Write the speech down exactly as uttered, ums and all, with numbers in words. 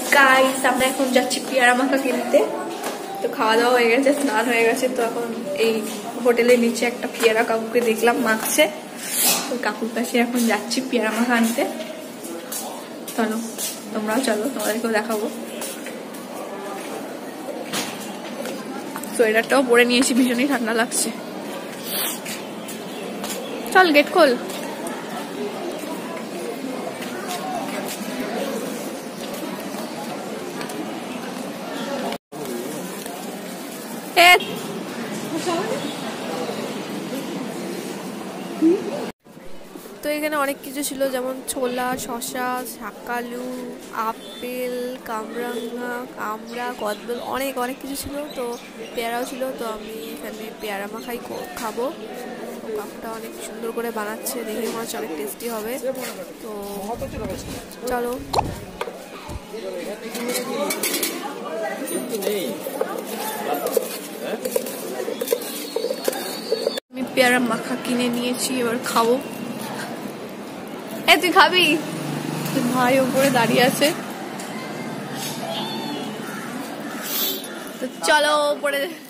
Guys আমরা এখন যাচ্ছি পেয়ারা মাখা কিনতে। তো খাওয়া দাওয়া হয়ে গেছে, স্নান হয়ে গেছে, তো এখন এই হোটেলের নিচে একটা পেয়ারা কাকুকে দেখলাম মাখছে, তো কাকুর কাছে এখন যাচ্ছি পেয়ারা মাখা আনতে। চলো তোমরাও চলো, তোমাদেরকেও দেখাবো। সোয়েটারটাও পরে নিয়েছি, ভীষণই ঠান্ডা লাগছে। চল গেট খোল। তো এখানে অনেক কিছু ছিল, যেমন ছোলা, শসা, শাকালু, আপেল, কামরাঙা, কামড়া, কদবেল, অনেক অনেক কিছু ছিল। তো পেয়ারাও ছিল, তো আমি এখানে পেয়ারা মাখাই খাবো। কাপটা অনেক সুন্দর করে বানাচ্ছে, দেখে মনে হচ্ছে অনেক টেস্টি হবে। তো চলো। আমি পেয়ারা মাখা কিনে নিয়েছি, এবার খাবো। এ তুই খাবি? ভাই উপরে দাঁড়িয়ে আছে, তো চলো উপরে।